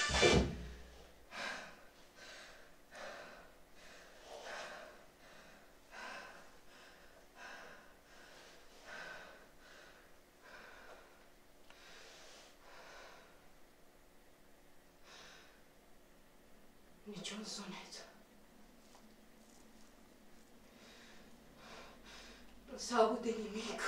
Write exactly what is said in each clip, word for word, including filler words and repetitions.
Niciun sunet. Nu se aude nimic.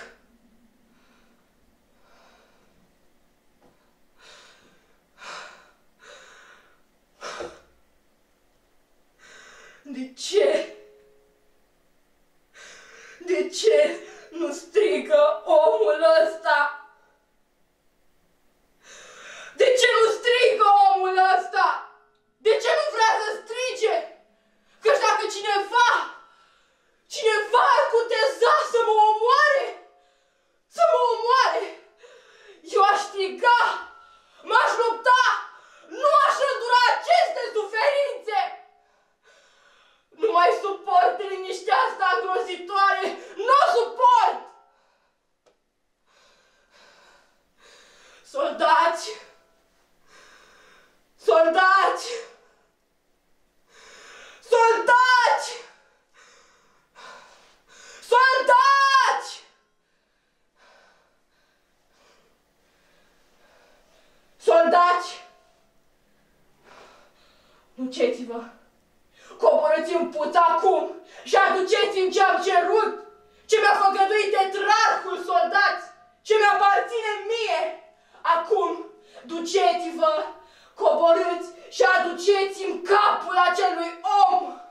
De ce? De ce nu strigă omul ăsta? De ce nu strigă omul ăsta? De ce nu vrea să strige? Căci dacă cineva, cineva ar cuteza să mă omoare, să mă omoare, eu aș striga, m-aș lupta, nu aș îndura aceste suferințe. Nu mai suport liniștea asta îngrozitoare, nu o suport! Soldați! Soldați! Soldați! Soldați! Soldați! Duceți-vă! Coborâți în puț acum și aduceți-mi ce am cerut, ce mi-a făgăduit tetrarhul, soldați, ce mi-aparține mie! Acum, duceți-vă! Coborâți și aduceți-mi capul acelui om!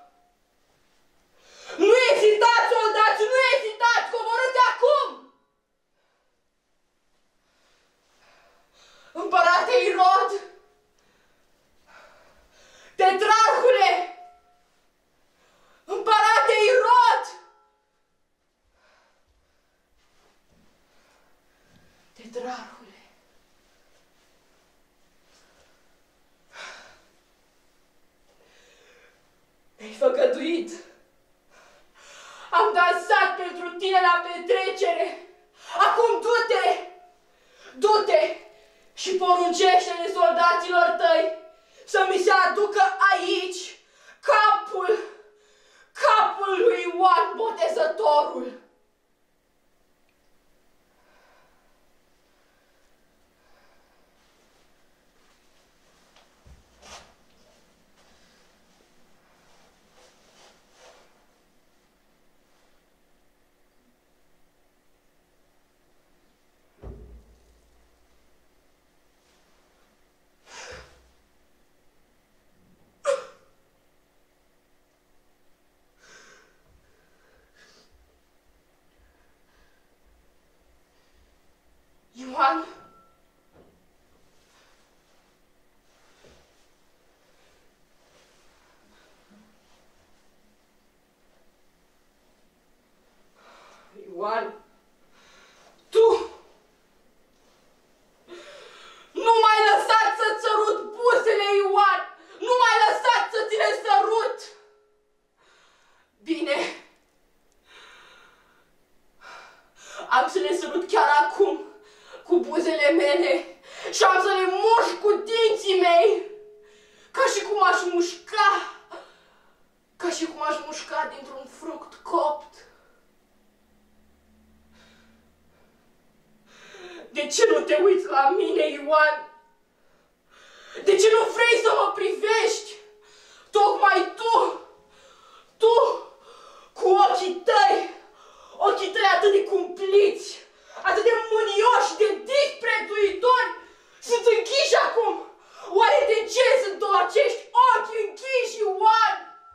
Nu ezitați, soldați, nu ezitați! Coborâți acum! Împărate Irod! Tetrarhule! Împărate Irod! Tetrarhule! Mi-ai făgăduit. Am dansat pentru tine la petrecere. Acum du-te! Du-te și poruncește-le soldaților tăi să mi se aducă aici capul, capul lui Ioan Botezătorul. Ioan? Ioan? Tu? Nu m-ai lăsat să-ți sărut buzele, Ioan! Nu m-ai lăsat să ți le sărut! Bine. Am să le sărut chiar acum cu buzele mele și am să le mușc cu dinții mei, ca și cum aș mușca, ca și cum aș mușca dintr-un fruct copt. De ce nu te uiți la mine, Ioan? De ce nu vrei să mă privești? Tocmai tu, tu, cu ochii tăi, ochii tăi atât de cumpliți, atât de mânioși, de disprețuitori, sunt închiși acum. Oare de ce sunt acești ochi închiși, Ioan?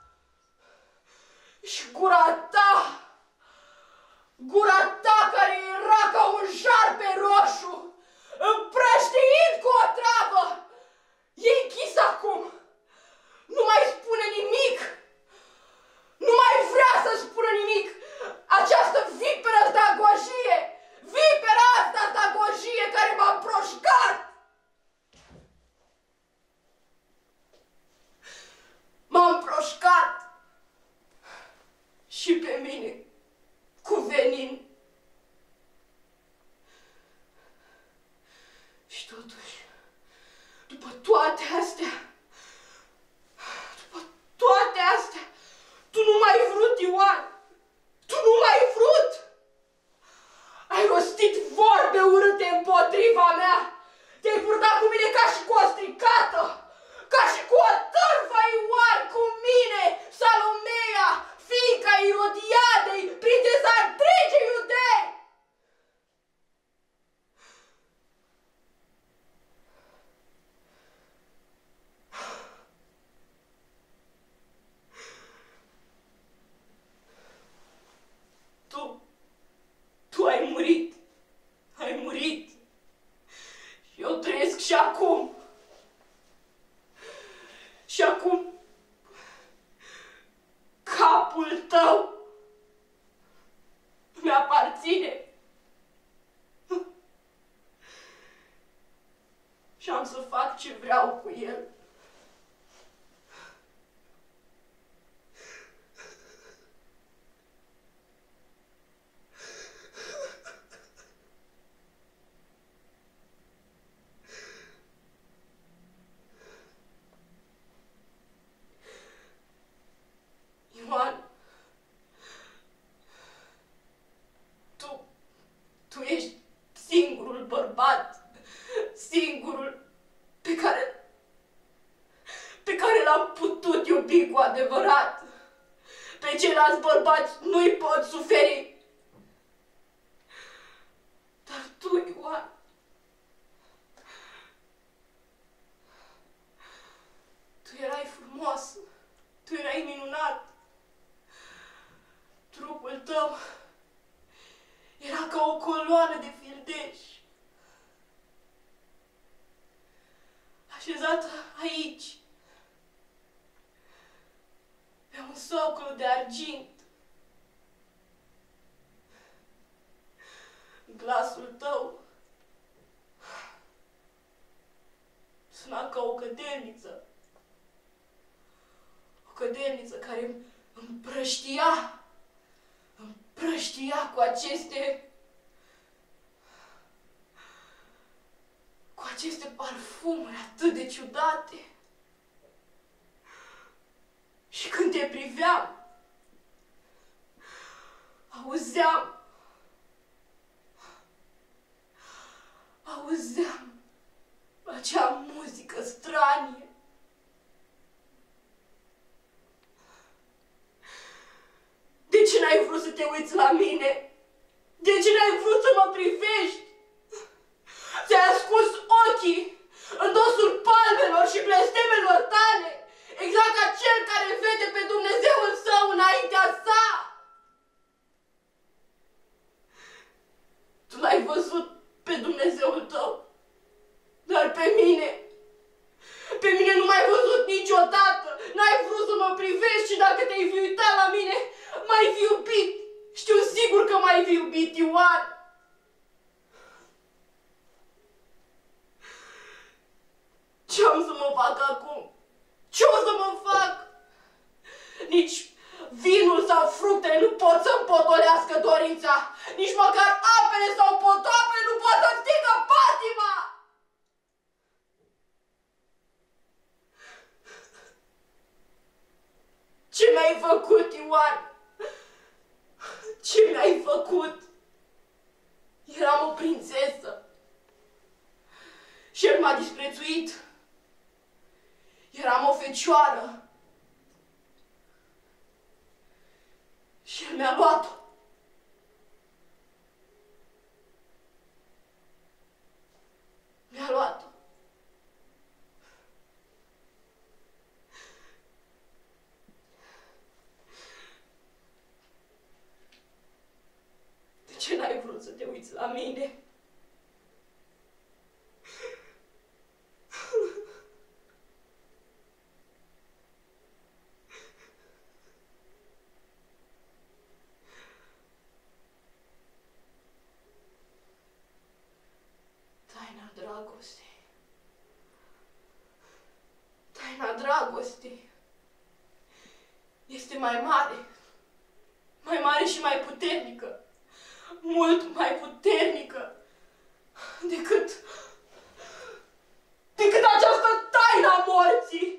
Și gura ta, gura ta care era ca un șarpe roșu, împrăștiind cu o travă, e închis acum. Nu mai spune nimic. Nu mai vrea să spună nimic. Această viperă zdagojie, vipera asta zdagojie care m-a împroșcat. M-a împroșcat și pe mine cu venin. Și totuși, după toate astea, Și acum, și acum, capul tău mi-aparține. Și am să fac ce vreau cu el. Ioan, tu, tu ești singurul bărbat, singurul pe care, pe care l-am putut iubi cu adevărat. Pe ceilalți bărbați nu-i pot suferi. Dar tu, Ioan, tu erai frumos, tu erai minunat. Trupul tău era ca o coloană de fildeș, așezată aici, pe un socol de argint. Glasul tău suna ca o cădelniță, o cădelniță care împrăștia, împrăștia cu aceste, cu aceste parfumuri atât de ciudate. Și când te priveam, auzeam, auzeam acea muzică stranie. De ce n-ai vrut să te uiți la mine? De ce n-ai vrut să mă privești? Ți-ai ascuns ochii în dosul palmelor și blestemelor tale, exact ca cel care vede pe Dumnezeul său înaintea sa. Tu l-ai văzut pe Dumnezeul tău, dar pe mine, pe mine nu m-ai văzut niciodată. N-ai vrut să mă privești și dacă te-ai fi uitat la mine, m-ai fi iubit. Știu sigur că m-ai fi iubit, Ioan. Ce am să mă fac acum? Ce o să mă fac? Nici vinul sau fructele nu pot să-mi potolească dorința. Nici măcar apele sau potopele nu pot să-mi stingă patima. Ce mi-ai făcut, Ioan? Ce mi-ai făcut? Eram o prințesă și el m-a disprețuit. Eram o fecioară și el mi-a luat-o. Mi-a luat-o. De ce n-ai vrut să te uiți la mine? Taina dragostei. Taina dragostei este mai mare, mai mare și mai puternică, mult mai puternică decât, decât această taina morții.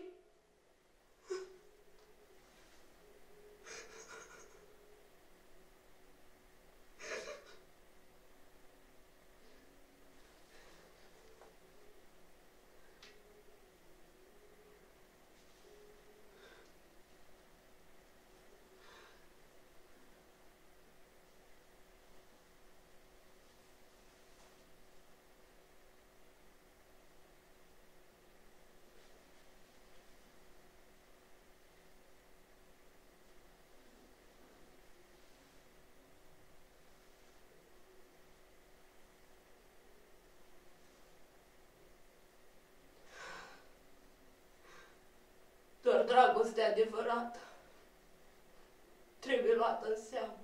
adevărată trebuie luată în seamă.